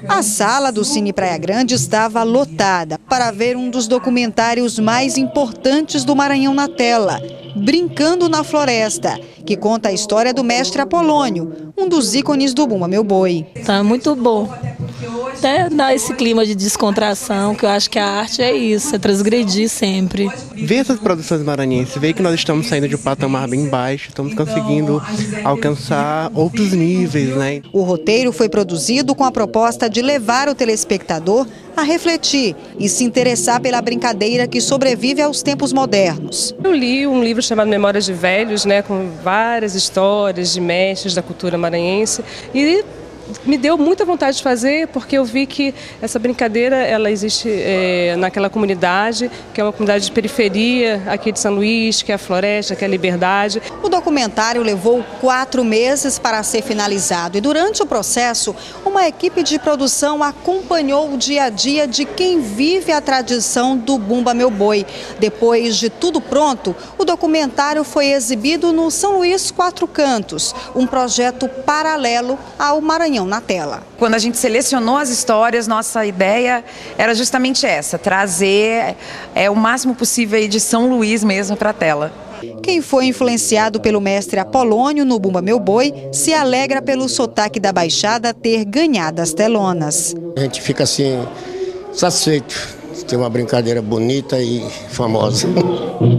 A sala do Cine Praia Grande estava lotada para ver um dos documentários mais importantes do Maranhão na tela, Brincando na Floresta, que conta a história do mestre Apolônio, um dos ícones do Bumba Meu Boi. Tá muito bom. Até dá esse clima de descontração, que eu acho que a arte é isso, é transgredir sempre. Ver essas produções maranhenses, ver que nós estamos saindo de um patamar bem baixo, estamos conseguindo alcançar outros níveis, né? O roteiro foi produzido com a proposta de levar o telespectador a refletir e se interessar pela brincadeira que sobrevive aos tempos modernos. Eu li um livro chamado Memórias de Velhos, com várias histórias de mestres da cultura maranhense, e me deu muita vontade de fazer, porque eu vi que essa brincadeira ela existe naquela comunidade, que é uma comunidade de periferia aqui de São Luís, que é a Floresta, que é a Liberdade. O documentário levou 4 meses para ser finalizado e durante o processo, uma equipe de produção acompanhou o dia a dia de quem vive a tradição do Bumba Meu Boi. Depois de tudo pronto, o documentário foi exibido no São Luís Quatro Cantos, um projeto paralelo ao Maranhão na tela. Quando a gente selecionou as histórias, nossa ideia era justamente essa, trazer o máximo possível de São Luís mesmo para a tela. Quem foi influenciado pelo mestre Apolônio no Bumba Meu Boi se alegra pelo sotaque da Baixada ter ganhado as telonas. A gente fica assim, satisfeito de ter uma brincadeira bonita e famosa.